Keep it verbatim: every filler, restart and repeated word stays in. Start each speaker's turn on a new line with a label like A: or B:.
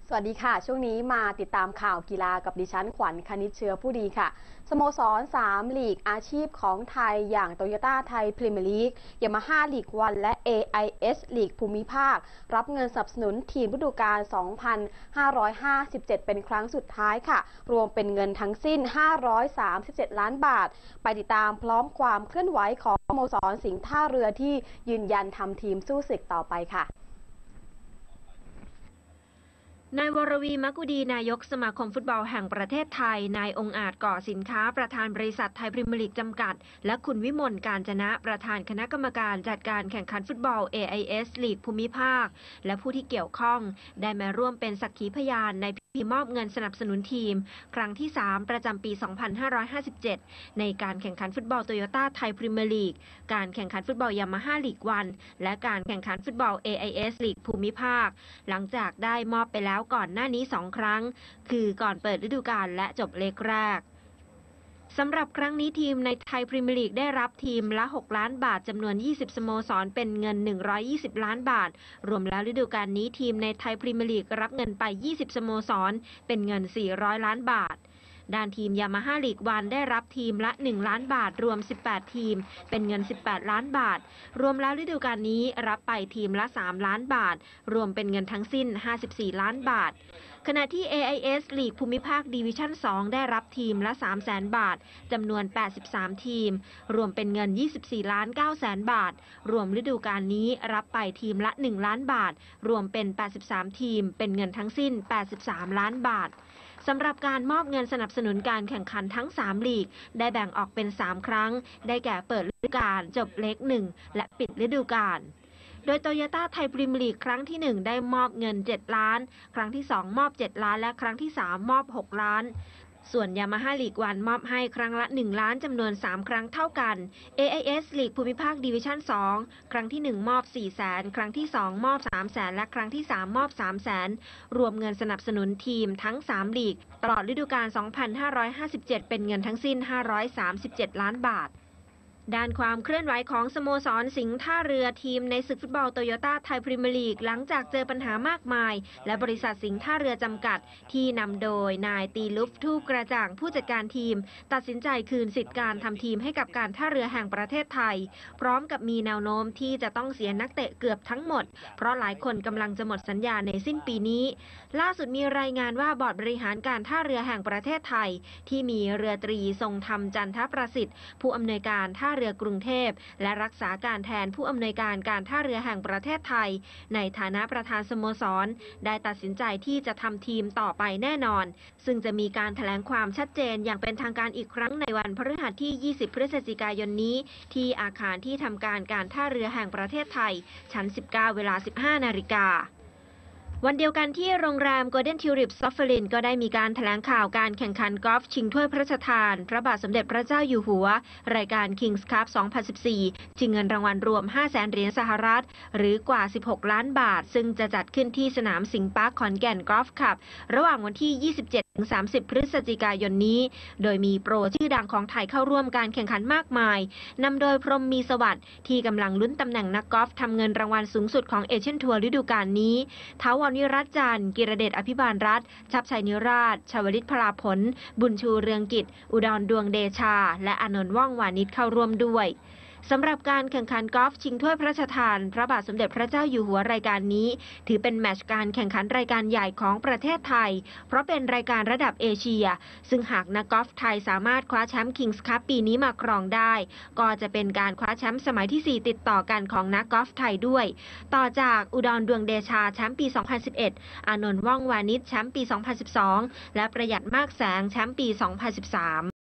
A: สวัสดีค่ะช่วงนี้มาติดตามข่าวกีฬากับดิฉันขวัญคณิตเชื้อผู้ดีค่ะสโมสรสามลีกอาชีพของไทยอย่างโตโยต้าไทยพรีเมียร์ลีกยามาฮ่าลีกวันและ เอ ไอ เอส ลีกภูมิภาครับเงินสนับสนุนทีมฤดูกาล สองพันห้าร้อยห้าสิบเจ็ด เป็นครั้งสุดท้ายค่ะรวมเป็นเงินทั้งสิ้น ห้าร้อยสามสิบเจ็ด ล้านบาทไปติดตามพร้อมความเคลื่อนไหวของสโมสรสิงห์ท่าเรือที่ยืนยันทำทีมสู้ศึกต่อไปค่ะ
B: นายวรวีมกุดีนายกสมาคมฟุตบอลแห่งประเทศไทยนายองค์อาจก่อสินค้าประธานบริษัทไทยพรีเมียร์ลีกจำกัดและคุณวิมลการจนะประธานคณะกรรมการจัดการแข่งขันฟุตบอล เอ ไอ เอส ลีกภูมิภาคและผู้ที่เกี่ยวข้องได้มาร่วมเป็นสักขีพยานในพิธีมอบเงินสนับสนุนทีมครั้งที่สามประจำปี สองพันห้าร้อยห้าสิบเจ็ด ในการแข่งขันฟุตบอลโตโยต้าไทยพรีเมียร์ลีกการแข่งขันฟุตบอลยามาฮ่าลีกวันและการแข่งขันฟุตบอล เอ ไอ เอส ลีกภูมิภาคหลังจากได้มอบไปแล้วก่อนหน้านี้สองครั้งคือก่อนเปิดฤดูกาลและจบเล็กแรกสำหรับครั้งนี้ทีมในไทยพรีเมียร์ลีกได้รับทีมละหกล้านบาทจำนวนยี่สิบสโมสรเป็นเงินหนึ่งร้อยยี่สิบล้านบาทรวมแล้วฤดูกาลนี้ทีมในไทยพรีเมียร์ลีกรับเงินไปยี่สิบสโมสรเป็นเงินสี่ร้อยล้านบาทด้านทีมยามาฮ่าลีกวันได้รับทีมละหนึ่งล้านบาทรวมสิบแปดทีมเป็นเงินสิบแปดล้านบาทรวมแล้วฤดูกาลนี้รับไปทีมละสามล้านบาทรวมเป็นเงินทั้งสิ้นห้าสิบสี่ล้านบาทขณะที่ เอ ไอ เอส ลีกภูมิภาคดิวิชั่นสองได้รับทีมละ สามแสนบาทจำนวนแปดสิบสามทีมรวมเป็นเงินยี่สิบสี่ล้านเก้าแสนบาทรวมฤดูกาลนี้รับไปทีมละหนึ่งล้านบาทรวมเป็นแปดสิบสามทีมเป็นเงินทั้งสิ้นแปดสิบสามล้านบาทสำหรับการมอบเงินสนับสนุนการแข่งขันทั้งสามลีกได้แบ่งออกเป็นสามครั้งได้แก่เปิดฤดูกาลจบเล็กหนึ่งและปิดฤดูกาลโดยโตโยต้าไทยพรีเมียร์ลีกครั้งที่หนึ่งได้มอบเงินเจ็ดล้านครั้งที่สองมอบเจ็ดล้านและครั้งที่สามมอบหกล้านส่วนยามาฮ่าลีกวันมอบให้ครั้งละหนึ่งล้านจำนวนสามครั้งเท่ากัน เอ ไอ เอส ลีกภูมิภาคดิวิชั่นสองครั้งที่หนึ่งมอบสี่แสนครั้งที่สองมอบสามแสนและครั้งที่สามมอบสามแสนรวมเงินสนับสนุนทีมทั้งสามลีกตลอดฤดูกาล สองพันห้าร้อยห้าสิบเจ็ด เป็นเงินทั้งสิ้นห้าร้อยสามสิบเจ็ดล้านบาทด้านความเคลื่อนไหวของสโมสรสิงห์ท่าเรือทีมในศึกฟุตบอลโตโยต้าไทยพรีเมียร์ลีกหลังจากเจอปัญหามากมายและบริษัทสิงห์ท่าเรือจำกัดที่นำโดยนายตีลุฟทูกระจ่างผู้จัดการทีมตัดสินใจคืนสิทธิการทำทีมให้กับการท่าเรือแห่งประเทศไทยพร้อมกับมีแนวโน้มที่จะต้องเสียนักเตะเกือบทั้งหมดเพราะหลายคนกำลังจะหมดสัญญาในสิ้นปีนี้ล่าสุดมีรายงานว่าบอร์ดบริหารการท่าเรือแห่งประเทศไทยที่มีเรือตรีทรงธรรมจันทประสิทธิ์ผู้อำนวยการท่าเรือกรุงเทพและรักษาการแทนผู้อำนวยการการท่าเรือแห่งประเทศไทยในฐานะประธานสโมสรได้ตัดสินใจที่จะทำทีมต่อไปแน่นอนซึ่งจะมีการแถลงความชัดเจนอย่างเป็นทางการอีกครั้งในวันพฤหัสที่ยี่สิบพฤศจิกายนนี้ที่อาคารที่ทำการการท่าเรือแห่งประเทศไทยชั้นสิบเก้าเวลา สิบห้านาฬิกาวันเดียวกันที่โรงแรม Golden Tulip ซอฟเฟลินก็ได้มีการแถลงข่าวการแข่งขันกอล์ฟชิงถ้วยพระราชทานพระบาทสมเด็จพระเจ้าอยู่หัวรายการ Kings Cup สองพันสิบสี่ชิงเงินรางวัลรวม ห้าแสนเหรียญสหรัฐหรือกว่าสิบหกล้านบาทซึ่งจะจัดขึ้นที่สนามสิงห์ปาร์คขอนแก่นกอล์ฟคลับระหว่างวันที่ ยี่สิบเจ็ดถึงสามสิบ พฤศจิกายนนี้โดยมีโปรชื่อดังของไทยเข้าร่วมการแข่งขันมากมายนำโดยพรหมมีสวัสดิ์ที่กำลังลุ้นตำแหน่งนักกอล์ฟทำเงินรางวัลสูงสุดของเอเชียนทัวร์ฤดูกาลนี้ท้าววรนิรัตน์จันทร์กิรเดชอภิบาลรัตน์ชับชัยนิราชชวลิตพลาผลบุญชูเรืองกิจอุดรดวงเดชาและอานนท์ว่องวานิชเข้าร่วมด้วยสำหรับการแข่งขันกอล์ฟชิงถ้วยพระราชทานพระบาทสมเด็จพระเจ้าอยู่หัวรายการนี้ถือเป็นแมตช์การแข่งขันรายการใหญ่ของประเทศไทยเพราะเป็นรายการระดับเอเชียซึ่งหากนักกอล์ฟไทยสามารถคว้าแชมป์ Kings Cup ปีนี้มาครองได้ก็จะเป็นการคว้าแชมป์สมัยที่สี่ติดต่อกันของนักกอล์ฟไทยด้วยต่อจากอุดรดวงเดชาแชมป์ปีสองพันสิบเอ็ดอานนท์ว่องวานิชแชมป์ปีสองพันสิบสองและประหยัดมากแสงแชมป์ปีสองพันสิบสาม